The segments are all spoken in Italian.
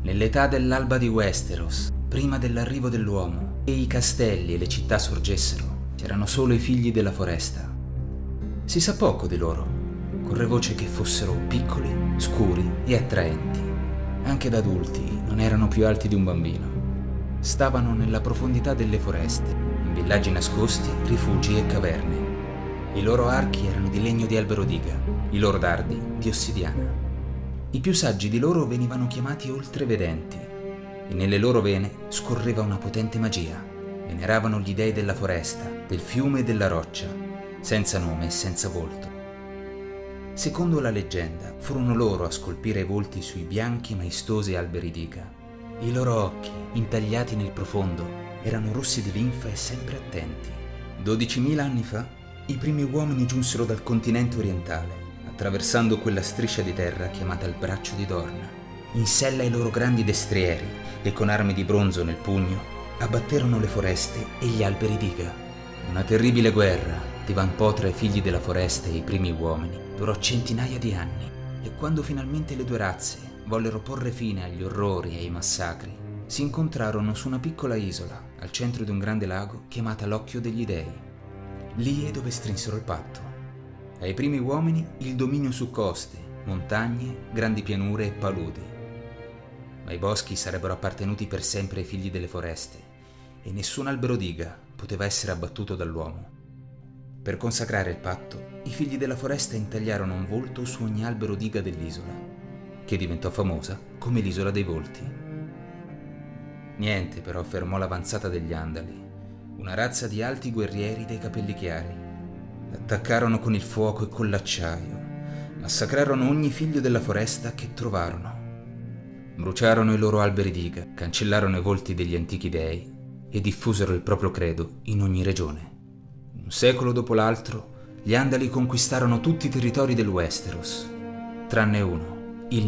Nell'età dell'alba di Westeros, prima dell'arrivo dell'uomo e i castelli e le città sorgessero, c'erano solo i figli della foresta. Si sa poco di loro. Corre voce che fossero piccoli, scuri e attraenti. Anche da adulti non erano più alti di un bambino. Stavano nella profondità delle foreste, in villaggi nascosti, rifugi e caverne. I loro archi erano di legno di albero diga, i loro dardi di ossidiana. I più saggi di loro venivano chiamati oltrevedenti e nelle loro vene scorreva una potente magia. Veneravano gli dei della foresta, del fiume e della roccia, senza nome e senza volto. Secondo la leggenda, furono loro a scolpire i volti sui bianchi maestosi alberi diga. I loro occhi, intagliati nel profondo, erano rossi di linfa e sempre attenti. 12.000 anni fa, i primi uomini giunsero dal continente orientale, attraversando quella striscia di terra chiamata il Braccio di Dorna. In sella ai loro grandi destrieri e con armi di bronzo nel pugno, abbatterono le foreste e gli alberi diga. Una terribile guerra divampò tra i figli della foresta e i primi uomini, durò centinaia di anni, e quando finalmente le due razze vollero porre fine agli orrori e ai massacri, si incontrarono su una piccola isola, al centro di un grande lago chiamata l'Occhio degli Dei. Lì è dove strinsero il patto. Ai primi uomini il dominio su coste, montagne, grandi pianure e paludi. Ma i boschi sarebbero appartenuti per sempre ai figli delle foreste e nessun albero diga poteva essere abbattuto dall'uomo. Per consacrare il patto, i figli della foresta intagliarono un volto su ogni albero diga dell'isola, che diventò famosa come l'isola dei volti. Niente però fermò l'avanzata degli Andali, una razza di alti guerrieri dai capelli chiari. Attaccarono con il fuoco e con l'acciaio, massacrarono ogni figlio della foresta che trovarono. Bruciarono i loro alberi diga, cancellarono i volti degli antichi dei e diffusero il proprio credo in ogni regione. Un secolo dopo l'altro, gli Andali conquistarono tutti i territori del Westeros, tranne uno, il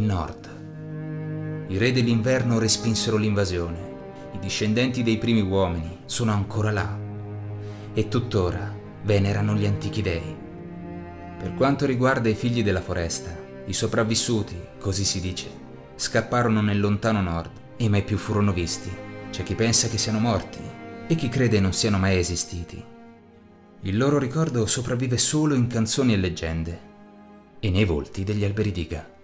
nord. I re dell'inverno respinsero l'invasione. I discendenti dei primi uomini sono ancora là e tuttora venerano gli antichi dei. Per quanto riguarda i figli della foresta, i sopravvissuti, così si dice, scapparono nel lontano nord e mai più furono visti. C'è chi pensa che siano morti e chi crede non siano mai esistiti. Il loro ricordo sopravvive solo in canzoni e leggende e nei volti degli alberi diga.